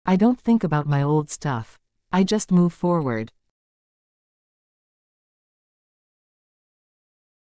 I don't think about my old stuff. I just move forward.